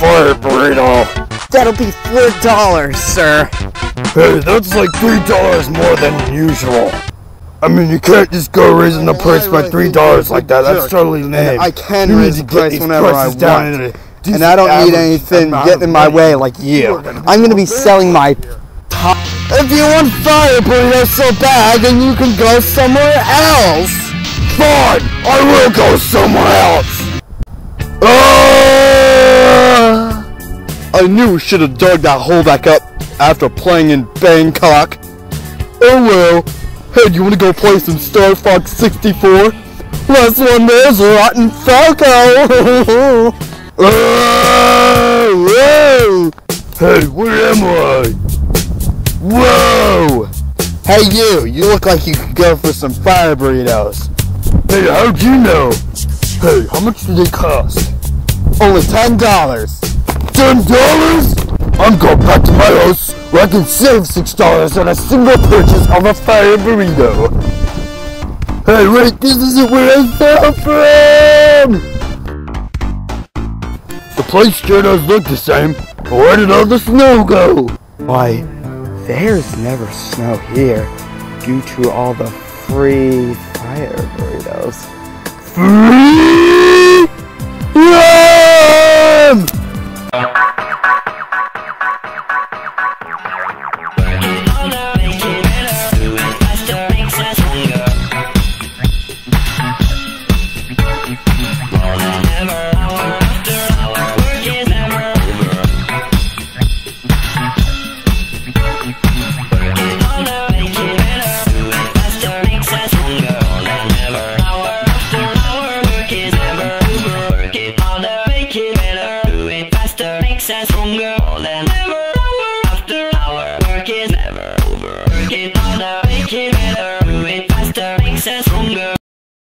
fire burrito. That'll be $4, sir. Hey, that's like $3 more than usual. I mean, you can't just go raising the price by $3 like that. That's totally lame. I can raise the price whenever I want. And I don't need anything getting in my way like you. I'm gonna be selling my top. If you want fire burritos so bad, then you can go somewhere else. Fine, I will go somewhere else. I knew we should have dug that hole back up after playing in Bangkok. Oh well. Hey, do you want to go play some Star Fox 64? Last one there's Rotten Falco. Whoa! Hey, where am I? Whoa! Hey you look like you could go for some fire burritos. Hey, how'd you know? Hey, how much do they cost? Only $10. $10? I'm going back to my house where I can save $6 on a single purchase of a fire burrito. Hey, wait, this isn't where I fell from! The place sure does look the same, but where did all the snow go? Why, there's never snow here due to all the free fire burritos. Free? Run! Stronger than ever.